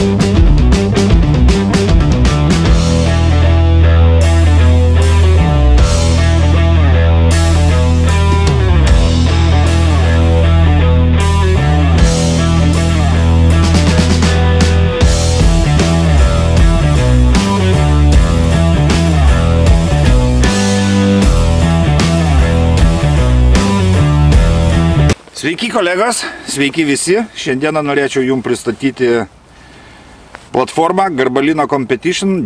Sveiki kolegos, sveiki visi. Šiandieną norėčiau jums pristatyti platformą Garbalino Competition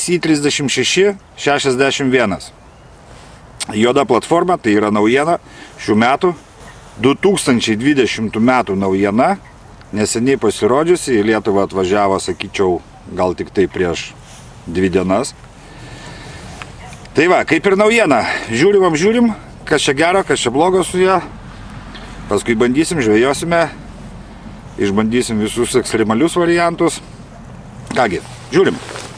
GBC3661. Juoda platforma, tai yra naujiena šių metų, 2020 metų naujiena, neseniai pasirodžiusi, į Lietuvą atvažiavo, sakyčiau, gal tik tai prieš 2 dienas. Tai va, kaip ir naujiena, žiūrim, kas čia gero, kas čia blogo su ją. Paskui bandysim, žvejosime, išbandysim visus ekstremalius variantus. Kągi, žiūrim.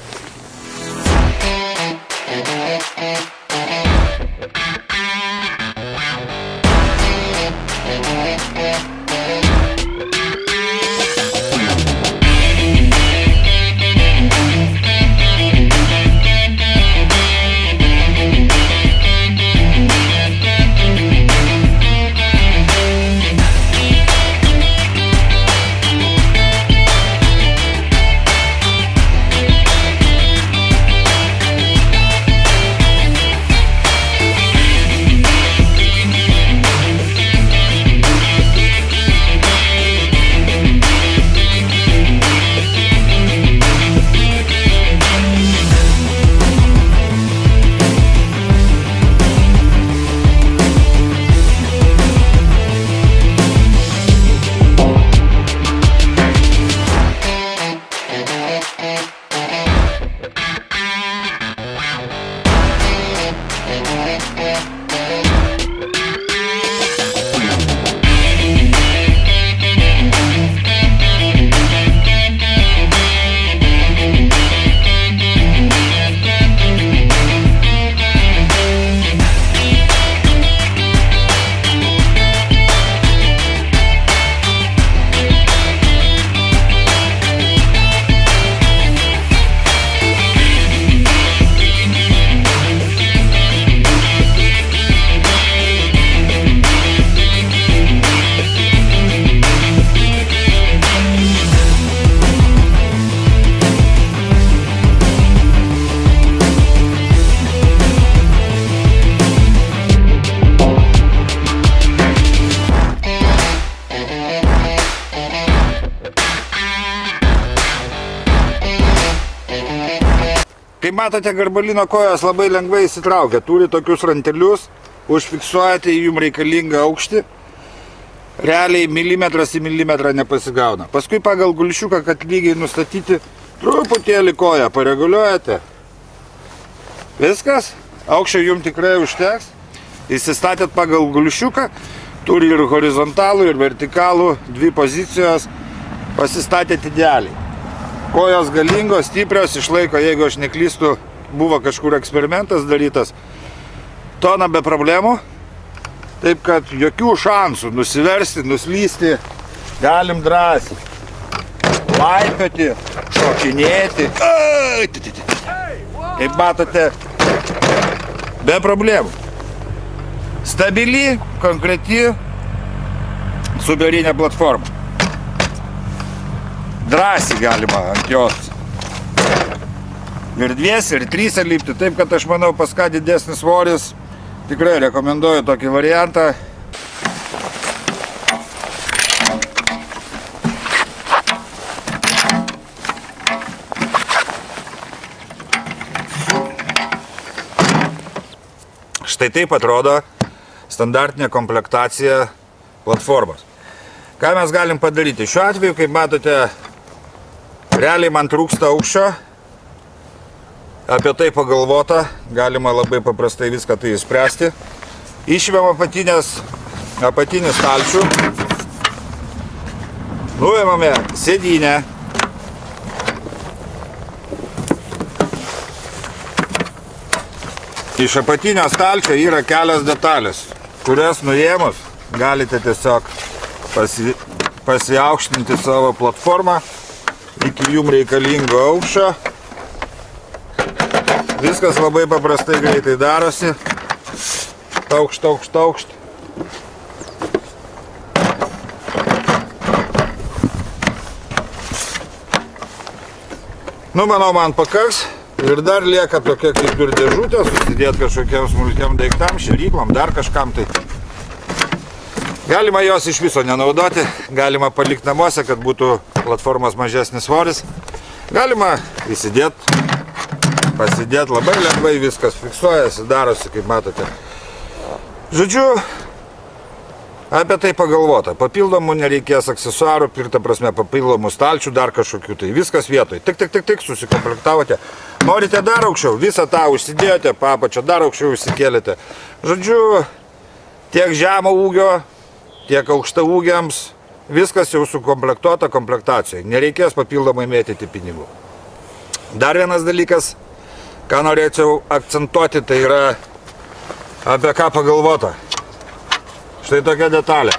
Kaip matote, garbalino kojos labai lengvai įsitraukia, turi tokius rantelius, užfiksuojate į jums reikalingą aukštį, realiai milimetras į milimetrą nepasigauna. Paskui pagal gulšiuką, kad lygiai nustatyti, truputėlį koją pareguliuojate. Viskas, aukščio jums tikrai užteks, įsistatėt pagal gulšiuką, turi ir horizontalų, ir vertikalų, 2 pozicijos, pasistatėt idealiai. Kojos galingos, stiprios, išlaiko, jeigu aš neklystu, buvo kažkur eksperimentas darytas, toną be problemų, taip kad jokių šansų nusiversti, nuslysti, galim drąsiai, laipioti, šokinėti, kaip matote, be problemų. Stabili, konkreti, superinė platforma. Drąsiai galima ant jos ir 2, ir 3 lipti, taip kad aš manau, pas ką didesnis svoris, tikrai rekomenduoju tokį variantą. Štai taip atrodo standartinė komplektacija platformos. Ką mes galim padaryti? Šiuo atveju, kaip matote, realiai man trūksta aukščio, apie tai pagalvota, galima labai paprastai viską tai išspręsti. Išvėm apatinį stalčių, nuėmame sėdynę, iš apatinio stalčio yra kelios detalės, kurias nuėmus galite tiesiog pasiaukštinti savo platformą iki jum reikalingo aukščio. Viskas labai paprastai greitai darosi. Taukšt. Nu, manau, man pakaks. Ir dar lieka tokia kaip ir dėžutė, susidėti kažkokiam smulkiam daiktam, šėryklom, dar kažkam tai. Galima jos iš viso nenaudoti, galima palikti namuose, kad būtų platformos mažesnis svoris. Galima įsidėti, pasidėti, labai lengvai viskas fiksuojasi, darosi, kaip matote. Žodžiu, apie tai pagalvota. Papildomų nereikės aksesuarų, pirta prasme papildomų stalčių, dar kažkokių. Tai viskas vietoj. Tik, susikomplektavote. Norite dar aukščiau, visą tą užsidėjote, papačią dar aukščiau užsikėlėte. Žodžiu, tiek žemo ūgio, tiek aukšta ūgiams, viskas jau sukomplektuota komplektacijoje. Nereikės papildomai mėtyti pinigų. Dar vienas dalykas, ką norėčiau akcentuoti, tai yra apie ką pagalvota. Štai tokia detalė.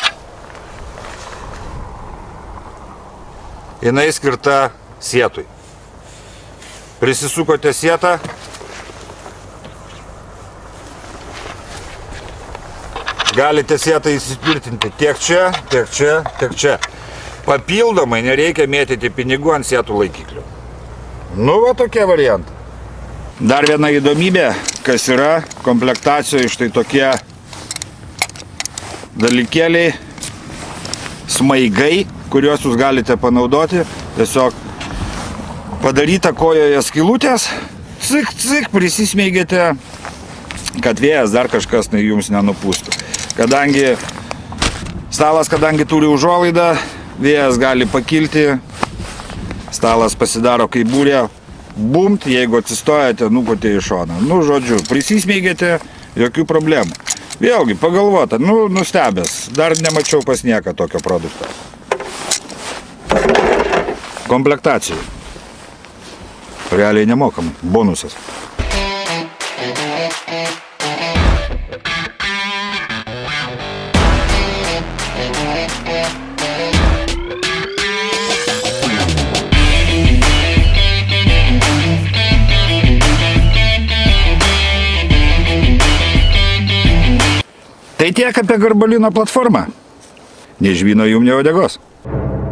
Jinai skirta sietui. Prisisukote sietą. Galite sietą įsitvirtinti tiek čia, tiek čia, tiek čia. Papildomai nereikia mėtyti pinigų ant sietų laikiklių. Nu, va tokie variantai. Dar viena įdomybė, kas yra komplektacijoje, štai tokie dalykėliai, smaigai, kuriuos jūs galite panaudoti. Tiesiog padaryta kojoje skylutės, cik, prisismeigėte, kad vėjas dar kažkas jums nenupūstų. Kadangi stalas, turi užuolaidą, vėjas gali pakilti, stalas pasidaro kaip būrė, bumt, jeigu atsistojate, nuputė į šoną. Nu, žodžiu, prisismeigėte, jokių problemų. Vėlgi, pagalvota, nustebęs, dar nemačiau pas nieką tokio produkto. Komplektacijai. Realiai nemokamai, bonusas. Tai tiek apie Garbalino platformą. Nei žvyno jum, nei uodegos.